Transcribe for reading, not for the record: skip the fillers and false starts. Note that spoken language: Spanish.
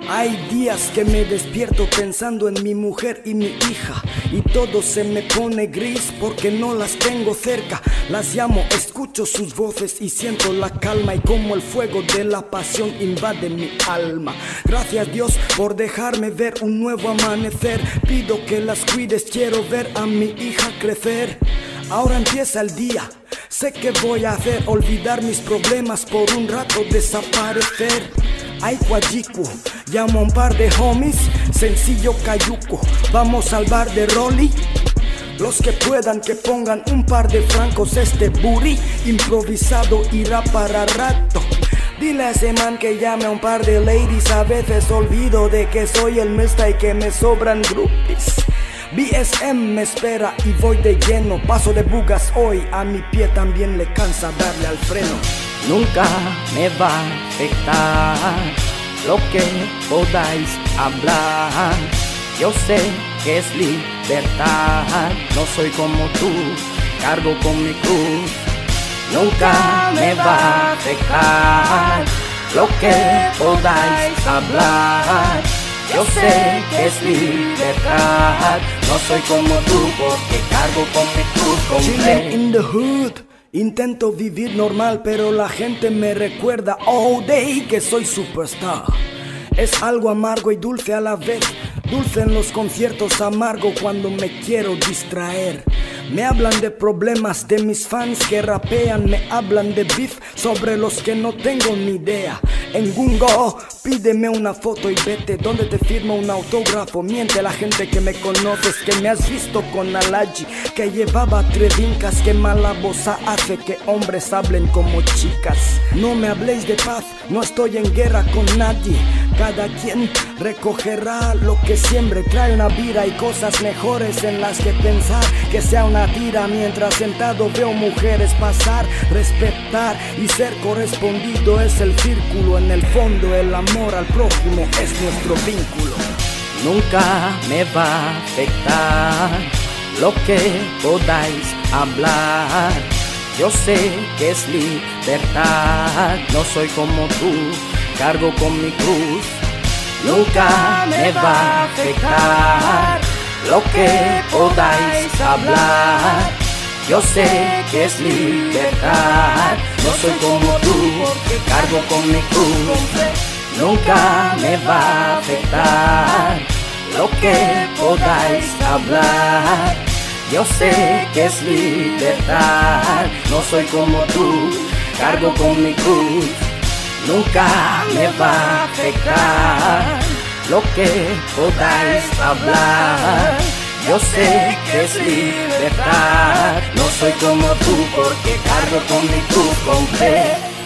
Hay días que me despierto pensando en mi mujer y mi hija, y todo se me pone gris porque no las tengo cerca. Las llamo, escucho sus voces y siento la calma, y como el fuego de la pasión invade mi alma. Gracias Dios por dejarme ver un nuevo amanecer. Pido que las cuides, quiero ver a mi hija crecer. Ahora empieza el día, sé que voy a hacer, olvidar mis problemas, por un rato desaparecer. Ay, Cuayicu, llamo a un par de homies, sencillo cayuco, vamos al bar de Rolly. Los que puedan que pongan un par de francos, este booty improvisado irá para rato. Dile a ese man que llame a un par de ladies, a veces olvido de que soy el mesta y que me sobran groupies. BSM me espera y voy de lleno, paso de bugas hoy, a mi pie también le cansa darle al freno. Nunca me va a afectar lo que podáis hablar. Yo sé que es libertad, no soy como tú, cargo con mi cruz. Nunca me va a afectar lo que podáis hablar. Yo sé que es libertad, no soy como tú porque cargo con mi cruz. Chilling in the hood, intento vivir normal, pero la gente me recuerda all day que soy superstar. Es algo amargo y dulce a la vez, dulce en los conciertos, amargo cuando me quiero distraer. Me hablan de problemas de mis fans que rapean, me hablan de beef sobre los que no tengo ni idea. En Gungo, pídeme una foto y vete, donde te firmo un autógrafo. Miente la gente que me conoces, que me has visto con Alaji, que llevaba trevincas, que mala boza hace que hombres hablen como chicas. No me habléis de paz, no estoy en guerra con nadie. Cada quien recogerá lo que siembre, trae una vida y cosas mejores en las que pensar, que sea una tira mientras sentado veo mujeres pasar. Respetar y ser correspondido es el círculo, en el fondo el amor al prójimo es nuestro vínculo. Nunca me va a afectar lo que podáis hablar. Yo sé que es libertad, no soy como tú, cargo con mi cruz. Nunca me va a afectar lo que podáis hablar. Yo sé que es libertad, no soy como tú, cargo con mi cruz. Nunca me va a afectar lo que podáis hablar. Yo sé que es libertad, no soy como tú, cargo con mi cruz. Nunca me va a afectar lo que podáis hablar. Yo sé que es libertad, no soy como tú porque cargo con mi cruz con fe.